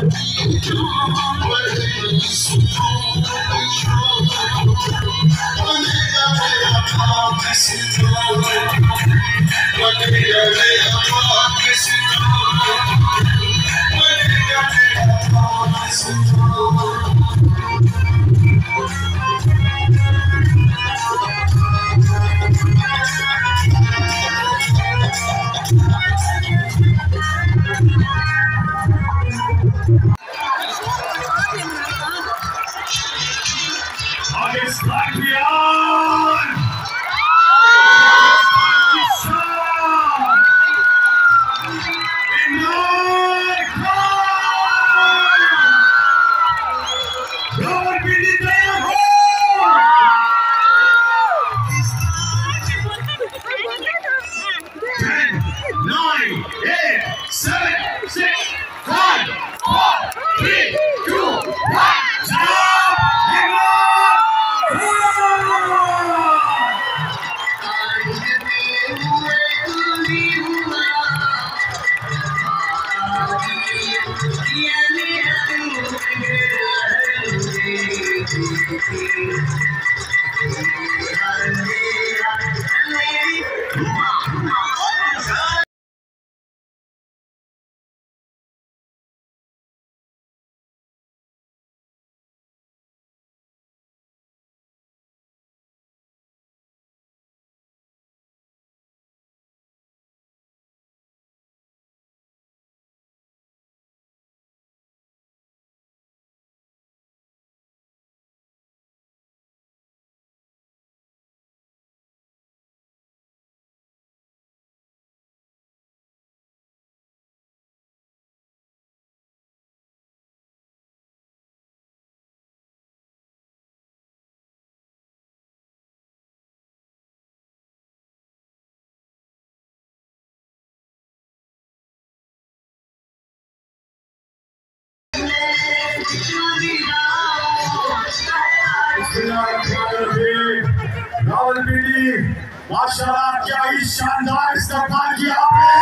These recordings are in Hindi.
रावलपिंडी माशाल्लाह, क्या ही शानदार इस्तकबाल किया आपने।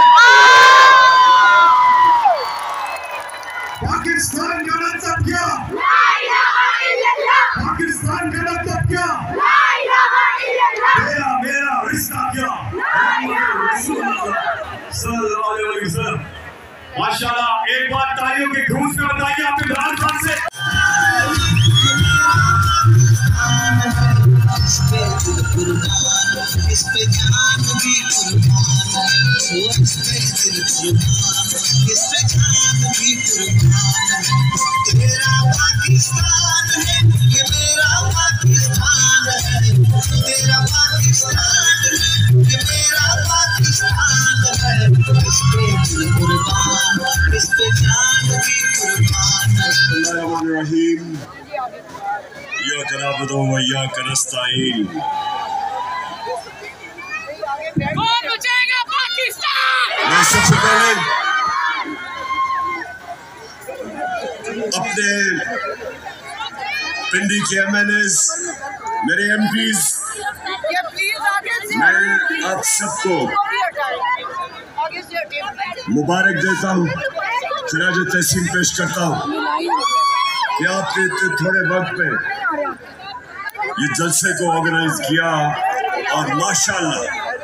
पाकिस्तान का मतलब क्या? पाकिस्तान का मतलब क्या? मेरा मेरा रिश्ता क्या? सल्लल्लाहु अलैहि वसल्लम। माशाल्लाह, एक बार तालियों के गूंज में बताइए आपके इमरान खान से। इस पे जान भी कुर्बान, इस पे जान भी कुर्बान। तेरा पाकिस्तान है, ये मेरा पाकिस्तान है। तेरा पाकिस्तान है, ये मेरा पाकिस्तान है। इस पे कुर्बान, इस पे जान भी कुर्बान। बिस्मिल्लाहिर्रहमानिर्रहीम। इय्याका नअबुदु व इय्याका नस्तईन। कौन बचाएगा पाकिस्तान? मैं सबसे पहले अपने पिंडी के MNAs, मेरे MPs, मैं आप सबको मुबारक देता हूँ, खराज तहसीन पेश करता हूँ कि आपने इतने थोड़े वक्त में ये जलसे को ऑर्गेनाइज किया और माशाल्लाह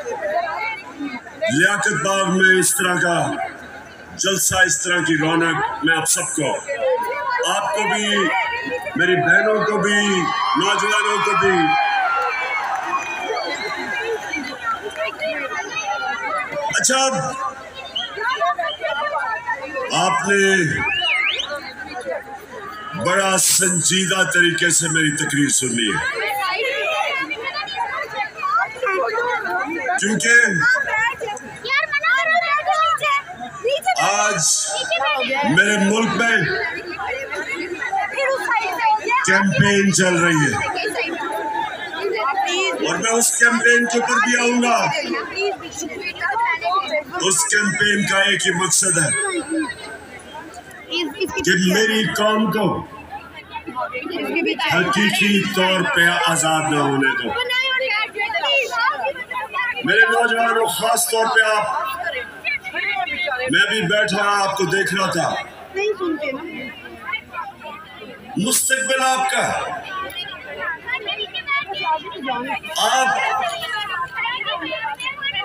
लियाकतबाग में इस तरह का जलसा, इस तरह की रौनक, मैं आप सबको, आपको भी, मेरी बहनों को भी, नौजवानों को भी अच्छा। आपने बड़ा संजीदा तरीके से मेरी तकरीर सुननी है, क्योंकि आज मेरे मुल्क में कैंपेन चल रही है और मैं उस कैंपेन के ऊपर भी आऊंगा। उस कैंपेन का एक ही मकसद है कि मेरी कौम को हकीकी तौर पे आजाद न होने दो। मेरे नौजवानों, खास तौर पे आप, मैं भी बैठा आपको देख रहा था, नहीं सुनते ना। मुस्तकबिल आपका, आप